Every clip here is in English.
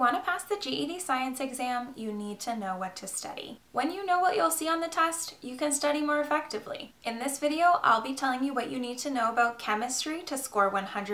want to pass the GED science exam, you need to know what to study. When you know what you'll see on the test, you can study more effectively. In this video, I'll be telling you what you need to know about chemistry to score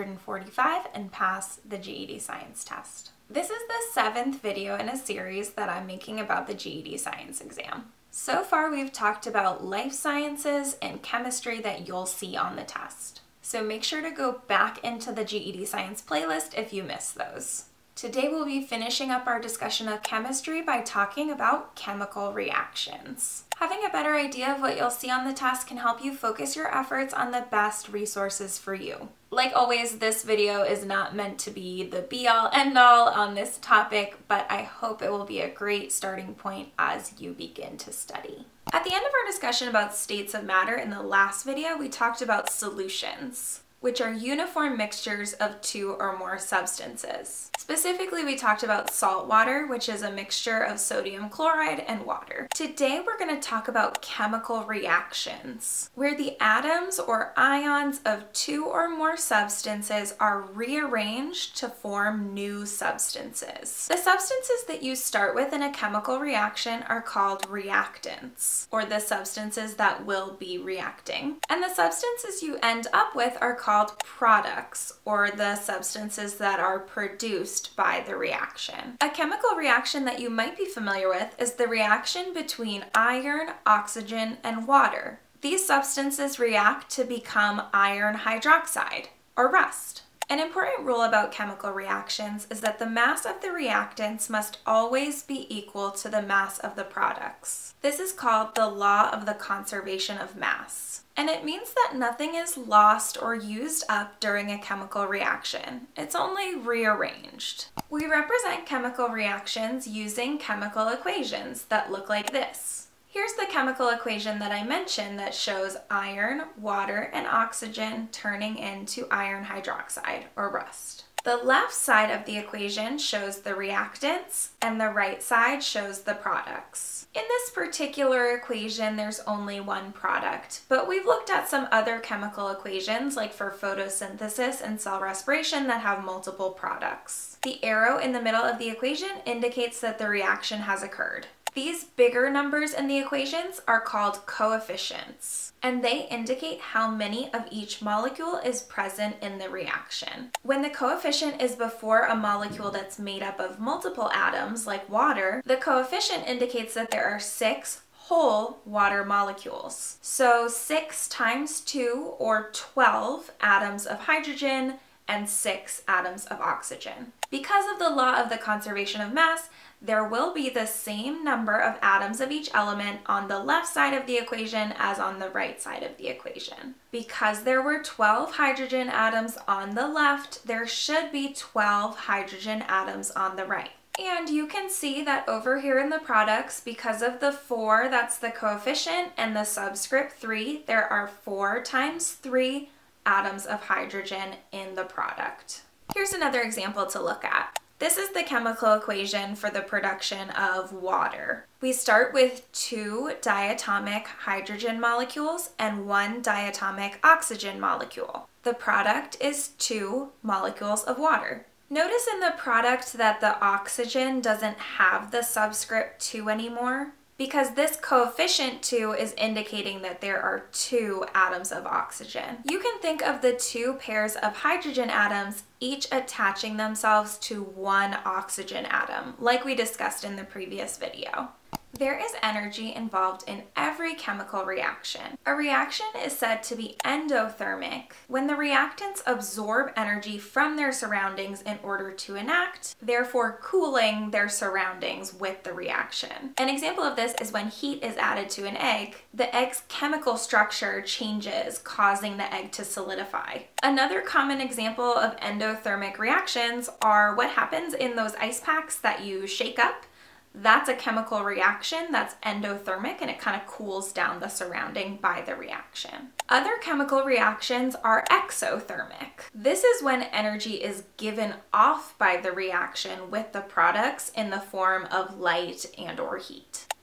145 and pass the GED science test. This is the 7th video in a series that I'm making about the GED science exam. So far, we've talked about life sciences and chemistry that you'll see on the test. So make sure to go back into the GED science playlist if you missed those. Today we'll be finishing up our discussion of chemistry by talking about chemical reactions. Having a better idea of what you'll see on the test can help you focus your efforts on the best resources for you. Like always, this video is not meant to be the be-all, end-all on this topic, but I hope it will be a great starting point as you begin to study. At the end of our discussion about states of matter in the last video, we talked about solutions, which are uniform mixtures of two or more substances. Specifically, we talked about salt water, which is a mixture of sodium chloride and water. Today, we're going to talk about chemical reactions, where the atoms or ions of two or more substances are rearranged to form new substances. The substances that you start with in a chemical reaction are called reactants, or the substances that will be reacting. And the substances you end up with are called products, or the substances that are produced by the reaction. A chemical reaction that you might be familiar with is the reaction between iron, oxygen, and water. These substances react to become iron hydroxide, or rust. An important rule about chemical reactions is that the mass of the reactants must always be equal to the mass of the products. This is called the law of the conservation of mass. And it means that nothing is lost or used up during a chemical reaction. It's only rearranged. We represent chemical reactions using chemical equations that look like this. Here's the chemical equation that I mentioned that shows iron, water, and oxygen turning into iron hydroxide, or rust. The left side of the equation shows the reactants, and the right side shows the products. In this particular equation, there's only one product, but we've looked at some other chemical equations, like for photosynthesis and cell respiration, that have multiple products. The arrow in the middle of the equation indicates that the reaction has occurred. These bigger numbers in the equations are called coefficients, and they indicate how many of each molecule is present in the reaction. When the coefficient is before a molecule that's made up of multiple atoms, like water, the coefficient indicates that there are 6 whole water molecules. So 6 times 2, or 12 atoms of hydrogen and 6 atoms of oxygen. Because of the law of the conservation of mass, there will be the same number of atoms of each element on the left side of the equation as on the right side of the equation. Because there were 12 hydrogen atoms on the left, there should be 12 hydrogen atoms on the right. And you can see that over here in the products, because of the 4, that's the coefficient, and the subscript 3, there are 4 times 3 atoms of hydrogen in the product. Here's another example to look at. This is the chemical equation for the production of water. We start with 2 diatomic hydrogen molecules and 1 diatomic oxygen molecule. The product is 2 molecules of water. Notice in the product that the oxygen doesn't have the subscript 2 anymore, because this coefficient 2 is indicating that there are 2 atoms of oxygen. You can think of the 2 pairs of hydrogen atoms each attaching themselves to 1 oxygen atom, like we discussed in the previous video. There is energy involved in every chemical reaction. A reaction is said to be endothermic when the reactants absorb energy from their surroundings in order to enact, therefore cooling their surroundings with the reaction. An example of this is when heat is added to an egg, the egg's chemical structure changes, causing the egg to solidify. Another common example of endothermic reactions are what happens in those ice packs that you shake up. That's a chemical reaction that's endothermic, and it kind of cools down the surrounding by the reaction. Other chemical reactions are exothermic. This is when energy is given off by the reaction with the products in the form of light and/or heat.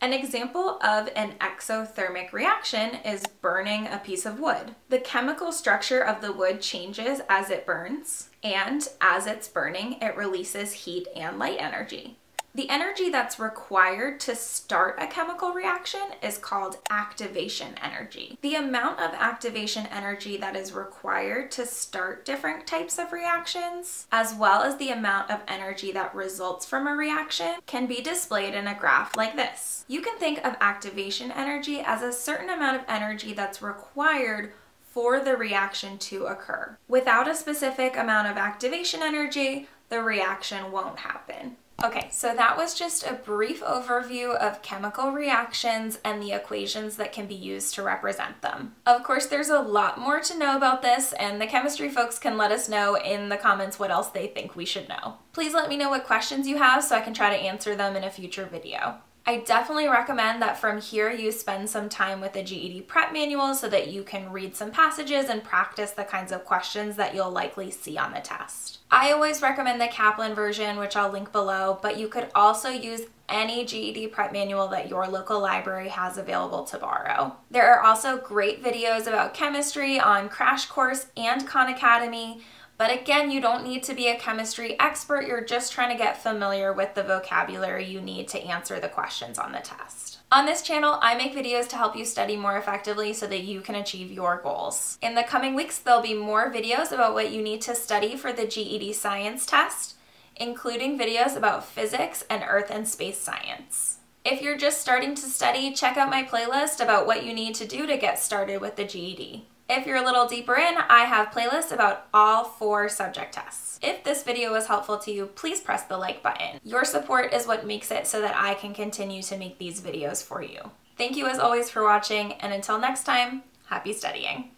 An example of an exothermic reaction is burning a piece of wood. The chemical structure of the wood changes as it burns, and as it's burning, it releases heat and light energy. The energy that's required to start a chemical reaction is called activation energy. The amount of activation energy that is required to start different types of reactions, as well as the amount of energy that results from a reaction, can be displayed in a graph like this. You can think of activation energy as a certain amount of energy that's required for the reaction to occur. Without a specific amount of activation energy, the reaction won't happen. Okay, so that was just a brief overview of chemical reactions and the equations that can be used to represent them. Of course, there's a lot more to know about this, and the chemistry folks can let us know in the comments what else they think we should know. Please let me know what questions you have so I can try to answer them in a future video. I definitely recommend that from here you spend some time with the GED prep manual so that you can read some passages and practice the kinds of questions that you'll likely see on the test. I always recommend the Kaplan version, which I'll link below, but you could also use any GED prep manual that your local library has available to borrow. There are also great videos about chemistry on Crash Course and Khan Academy. But again, you don't need to be a chemistry expert, you're just trying to get familiar with the vocabulary you need to answer the questions on the test. On this channel, I make videos to help you study more effectively so that you can achieve your goals. In the coming weeks, there'll be more videos about what you need to study for the GED Science Test, including videos about physics and earth and space science. If you're just starting to study, check out my playlist about what you need to do to get started with the GED. If you're a little deeper in, I have playlists about all 4 subject tests. If this video was helpful to you, please press the like button. Your support is what makes it so that I can continue to make these videos for you. Thank you as always for watching, and until next time, happy studying.